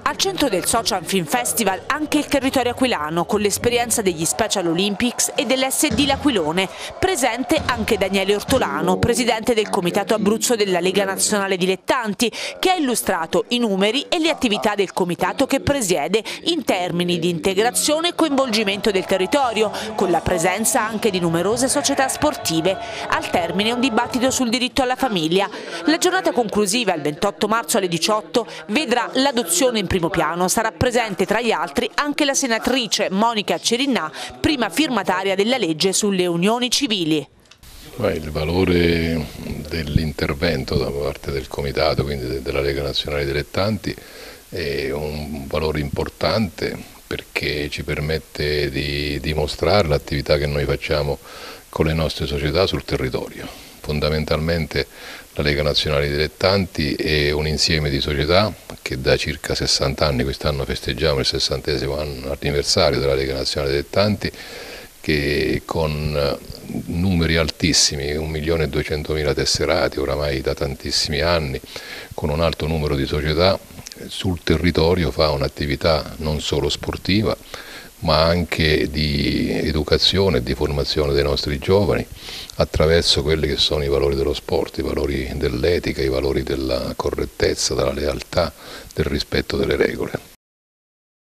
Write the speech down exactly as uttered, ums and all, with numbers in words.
Al centro del Social Film Festival anche il territorio aquilano, con l'esperienza degli Special Olympics e dell'S D L'Aquilone. Presente anche Daniele Ortolano, presidente del Comitato Abruzzo della Lega Nazionale Dilettanti, che ha illustrato i numeri e le attività del comitato che presiede in termini di integrazione e coinvolgimento del territorio, con la presenza anche di numerose società sportive. Al termine un dibattito sul diritto alla famiglia. La giornata conclusiva, il ventotto marzo alle diciotto, vedrà l'adozione in primo piano. Sarà presente tra gli altri anche la senatrice Monica Cirinnà, prima firmataria della legge sulle unioni civili. Il valore dell'intervento da parte del Comitato, quindi della Lega Nazionale Dilettanti, è un valore importante perché ci permette di dimostrare l'attività che noi facciamo con le nostre società sul territorio. Fondamentalmente la Lega Nazionale Dilettanti è un insieme di società che da circa sessanta anni, quest'anno festeggiamo il sessantesimo anniversario della Lega Nazionale Dilettanti, che con numeri altissimi, un milione e duecentomila tesserati oramai da tantissimi anni, con un alto numero di società, sul territorio fa un'attività non solo sportiva, ma anche di educazione e di formazione dei nostri giovani attraverso quelli che sono i valori dello sport, i valori dell'etica, i valori della correttezza, della lealtà, del rispetto delle regole.